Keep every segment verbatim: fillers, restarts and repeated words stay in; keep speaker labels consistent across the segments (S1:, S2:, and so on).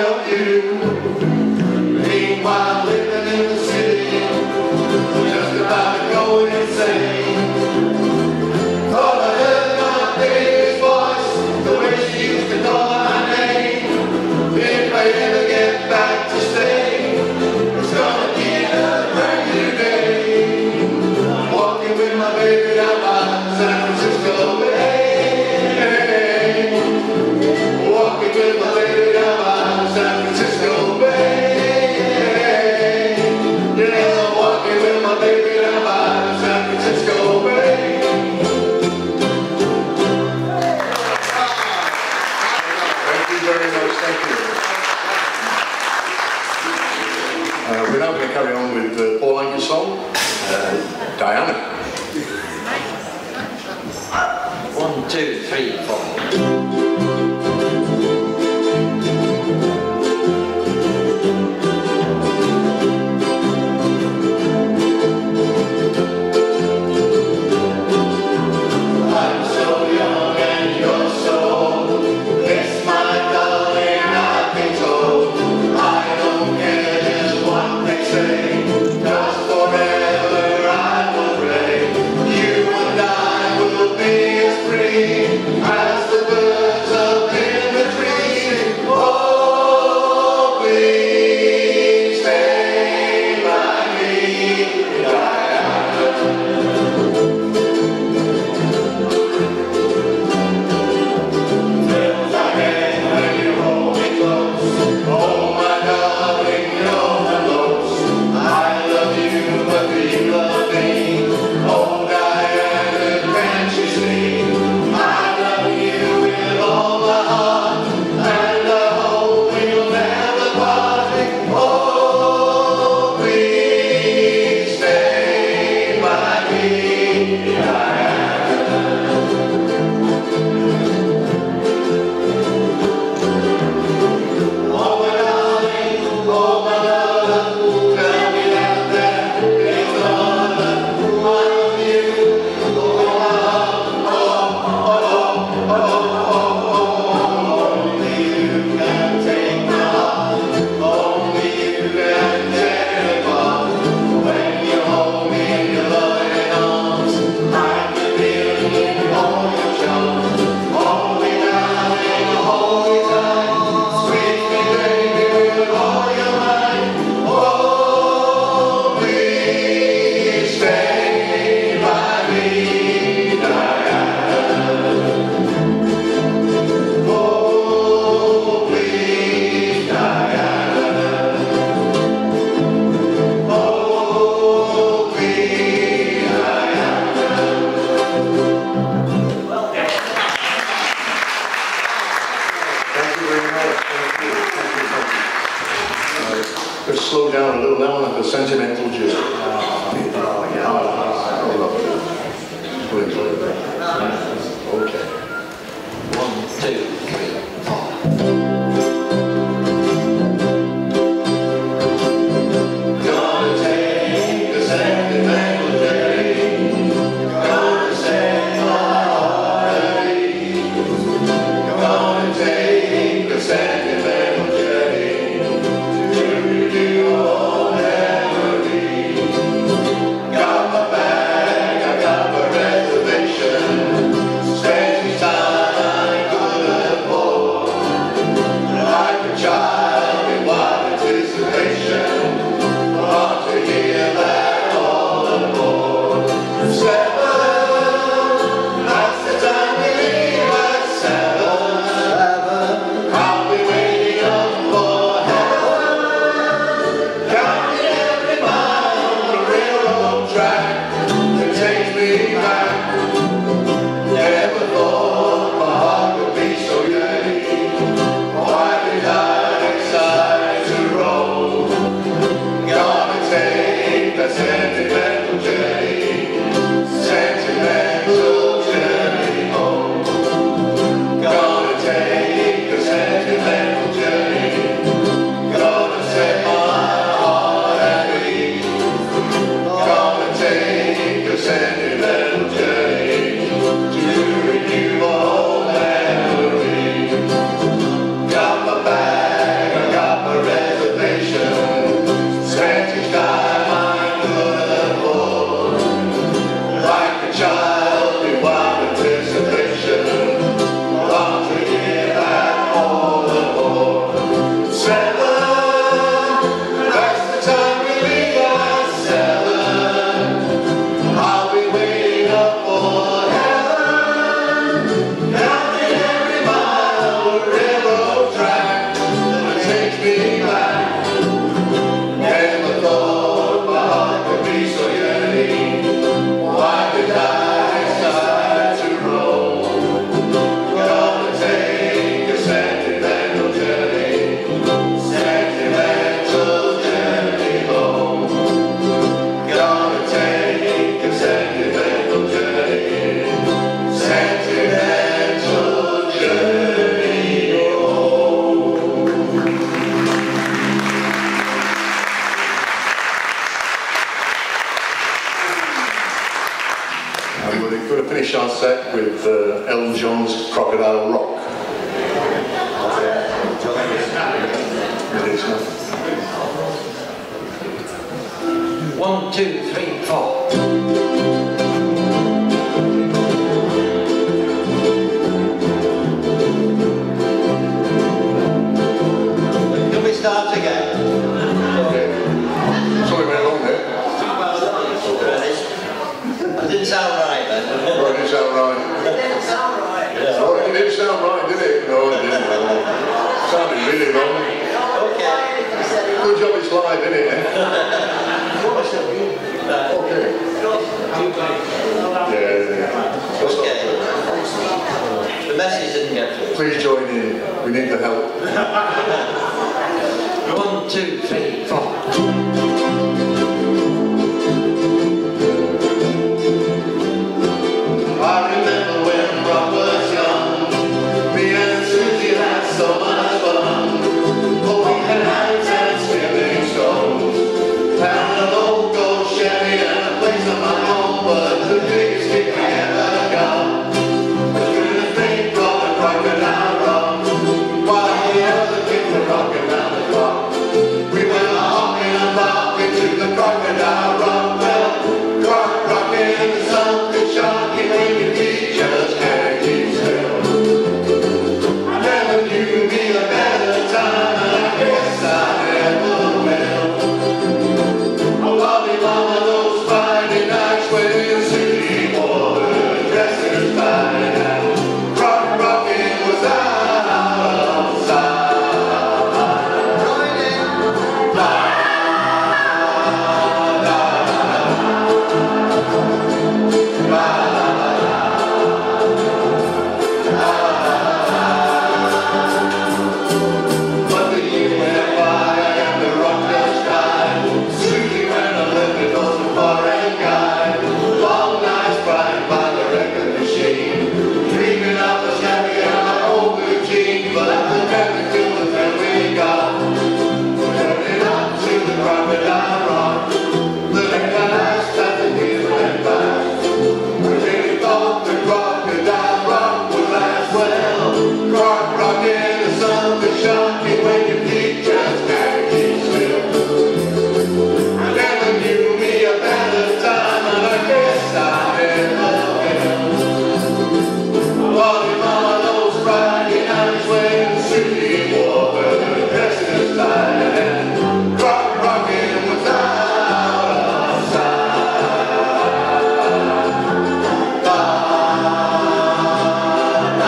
S1: of you. Meanwhile, living in the city, just about to go insane. Thought I heard my baby's voice, the way she used to call my name. If I ever get back to stay, it's gonna be a brand new day. Walking with my baby down by San Francisco Bay. Walking with my baby down by San Francisco Bay. Yeah, I'm walking with my baby down by San Francisco Bay. Thank you very much, thank you. Uh, we're now going to carry on with uh, Paul Anker's song, uh, Diana.
S2: One, two, three, four.
S1: Slow down a little now like the Sentimental just. Oh, yeah. Okay.
S2: One, two, three, four.
S1: Gonna take the sentimental journey. Gonna set my heart at ease. Gonna take the sentimental journey. Got my bag, I got my reservation. Strange time I could afford.
S2: One, two, three, four.
S1: Can we start again?
S3: Okay. Sorry, went along there.
S1: That didn't sound right then.
S3: Oh, it didn't sound right.
S1: It didn't sound right.
S3: Oh, it didn't sound right, did it? No, it didn't. It sounded really wrong.
S1: Okay.
S3: Good job it's live, isn't it? Okay. Yeah, yeah.
S1: Okay. The message didn't get through.
S3: Please join in. We need the help.
S2: One, two, three, four.
S1: I remember when Rob was young, me and Susie had so much fun. Holding hands and skipping stones, and an old gold Chevy and a place of my own, but the biggest kick I ever got was through the thing called the Crocodile Rock, while the other kids were rocking down the clock. We went honking and barking to the Crocodile Rock. Well, rock, rocking in the sun, good shocking when your feet just can't keep still. I never knew me a better time, and I guess I never will. I love him on those Friday nights when Susie wore her dress in fine, and rock, rocking was out of sight. Join in. La, la, la, but the year went by and the rock just died. Susie went a living on the foreign guy. Long nights crying by the record machine, dreaming of a Chevy and my old blue jeans. But the memory to the thrill we got, turning up to the Crocodile Rock, living the last as the years went by. We really thought the Crocodile Rock would last well. Rock, rocking the sun, the shocking when your feet just can't keep still. I never knew me a better time, and I guess I never will. I love him on those Friday nights when Susie wore her dress in style, and rock, rocking was out of sight. La, la,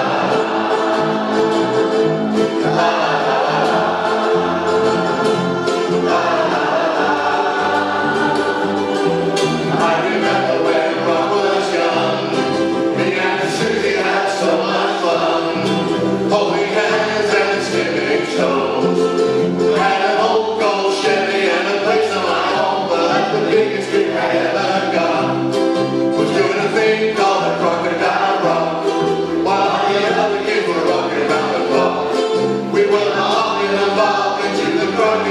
S1: I remember when Rob was young, me and Susie had so much fun, holding hands and skipping stones. Had an old gold Chevy and a place of my own, but the biggest kick I ever got was doing a thing called the Crocodile Rock, while the other kids were rocking around the clock. We were honking and bobbing to the Crocodile